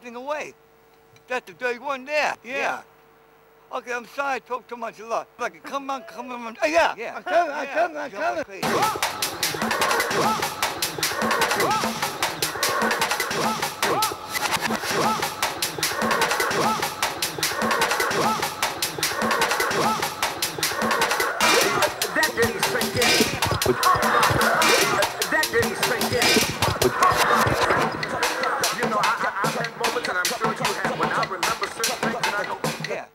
everything away. That's the dirty one there. Yeah. Okay, I'm sorry I talk too much. Look, come on. Oh, yeah. I'm coming. That didn't sink in. That didn't sink in. You know, I've had moments, and I'm sure you have, when I remember certain things, and I go, Yeah.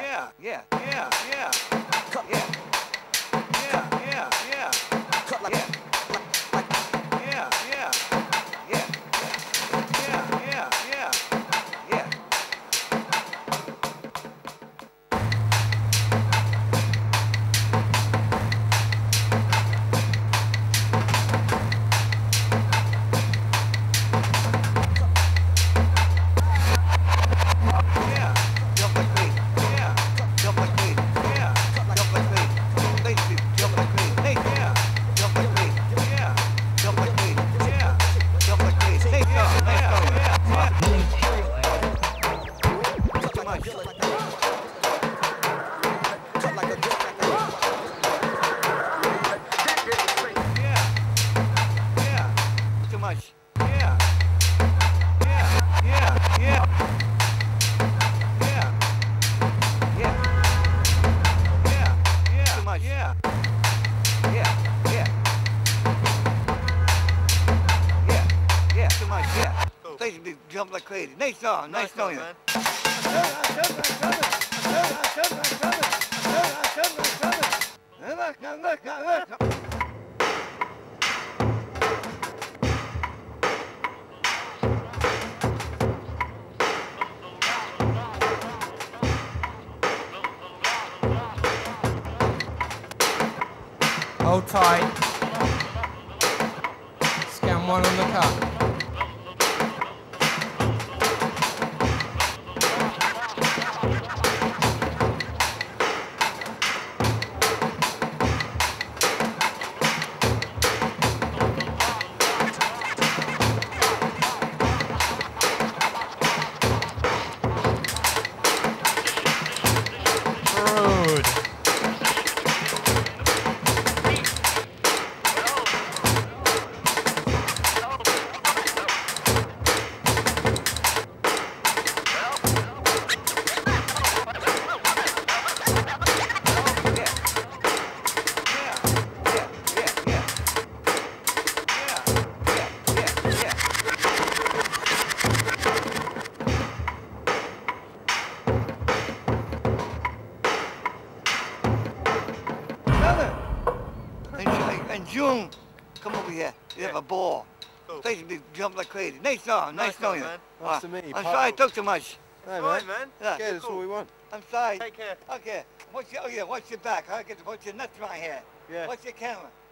Jump like crazy. Nice song. Nice knowing you. Hold tight. Scan one on the cut. And June, come over here. You have a ball. They should be jumping like crazy. Nice song. Nice knowing you. Nice to meet you. I'm sorry I talk too much. No, man. Yeah. Yeah, that's all we want. I'm sorry. Take care. Okay. Watch your back. Watch your nuts right here. Yeah. Watch your camera.